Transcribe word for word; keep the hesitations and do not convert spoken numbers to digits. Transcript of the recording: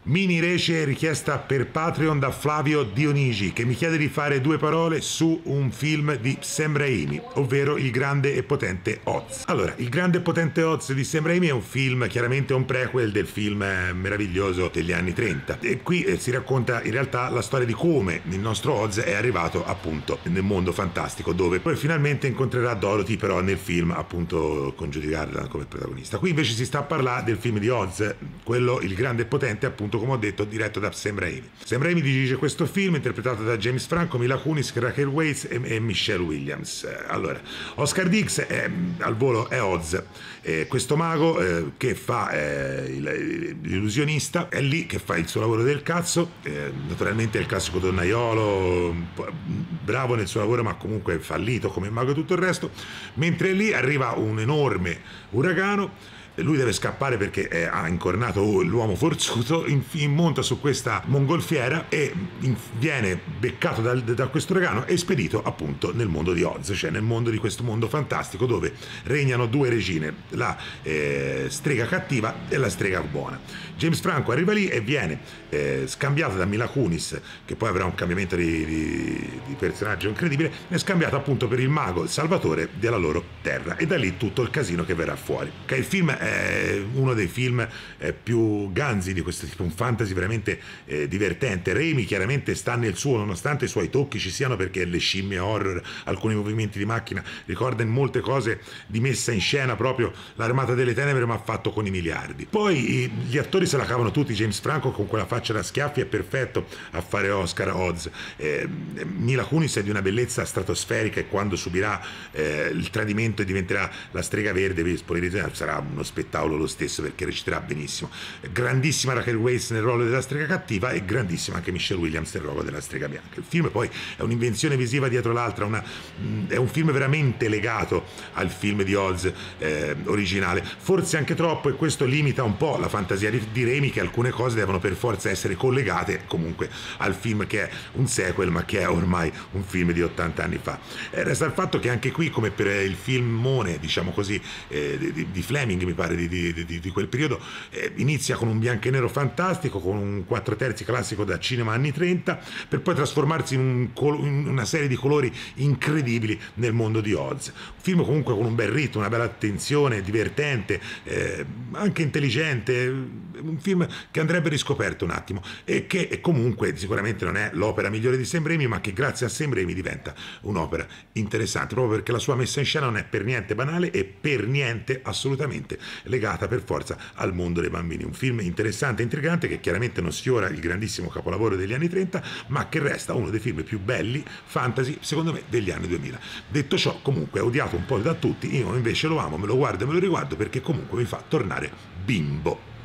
Mini rece richiesta per Patreon da Flavio Dionigi, che mi chiede di fare due parole su un film di Sam Raimi, ovvero Il grande e potente Oz. Allora, Il grande e potente Oz di Sam Raimi è un film, chiaramente un prequel del film meraviglioso degli anni trenta, e qui eh, si racconta in realtà la storia di come il nostro Oz è arrivato appunto nel mondo fantastico, dove poi finalmente incontrerà Dorothy, però nel film appunto con Judy Garland come protagonista. Qui invece si sta a parlare del film di Oz, quello Il grande e potente, appunto come ho detto, diretto da Sam Raimi. Sam Raimi dirige questo film interpretato da James Franco, Mila Kunis, Rachel Weisz e, e Michelle Williams. Allora, Oscar Diggs è, al volo è Oz, eh, questo mago eh, che fa eh, l'illusionista, è lì che fa il suo lavoro del cazzo, eh, naturalmente è il classico donnaiolo, bravo nel suo lavoro ma comunque fallito come il mago e tutto il resto, mentre lì arriva un enorme uragano. Lui deve scappare perché è, ha incornato l'uomo forzuto, in, in, monta su questa mongolfiera e in, viene beccato da, da questo uragano e spedito appunto nel mondo di Oz, cioè nel mondo di questo mondo fantastico dove regnano due regine, la eh, strega cattiva e la strega buona. James Franco arriva lì e viene eh, scambiato da Mila Kunis, che poi avrà un cambiamento di, di, di personaggio incredibile, è scambiato appunto per il mago, il salvatore della loro terra, e da lì tutto il casino che verrà fuori. Che il film è è uno dei film eh, più ganzi di questo tipo, un fantasy veramente eh, divertente. Raimi chiaramente sta nel suo, nonostante i suoi tocchi ci siano, perché le scimmie horror, alcuni movimenti di macchina, ricorda in molte cose di messa in scena proprio l'Armata delle Tenebre, ma fatto con i miliardi. Poi i, gli attori se la cavano tutti. James Franco con quella faccia da schiaffi è perfetto a fare Oscar Oz. eh, Mila Kunis è di una bellezza stratosferica, e quando subirà eh, il tradimento e diventerà la strega verde, sarà uno spettacolo lo stesso, perché reciterà benissimo. Grandissima Rachel Weisz nel ruolo della strega cattiva e grandissima anche Michelle Williams nel ruolo della strega bianca. Il film poi è un'invenzione visiva dietro l'altra, una, è un film veramente legato al film di Oz eh, originale, forse anche troppo, e questo limita un po' la fantasia di, di Raimi, che alcune cose devono per forza essere collegate comunque al film che è un sequel, ma che è ormai un film di ottanta anni fa. Eh, resta il fatto che anche qui, come per il filmone, diciamo così, eh, di, di Fleming, mi pare Di, di, di, di quel periodo, eh, inizia con un bianco e nero fantastico, con un quattro terzi classico da cinema anni trenta, per poi trasformarsi in, un, in una serie di colori incredibili nel mondo di Oz. Un film comunque con un bel ritmo, una bella attenzione, divertente, eh, anche intelligente, un film che andrebbe riscoperto un attimo, e che comunque sicuramente non è l'opera migliore di Sam Raimi, ma che grazie a Sam Raimi diventa un'opera interessante, proprio perché la sua messa in scena non è per niente banale e per niente assolutamente legata per forza al mondo dei bambini. Un film interessante e intrigante, che chiaramente non sfiora il grandissimo capolavoro degli anni trenta, ma che resta uno dei film più belli fantasy secondo me degli anni duemila. Detto ciò, comunque è odiato un po' da tutti, io invece lo amo, me lo guardo e me lo riguardo perché comunque mi fa tornare bimbo.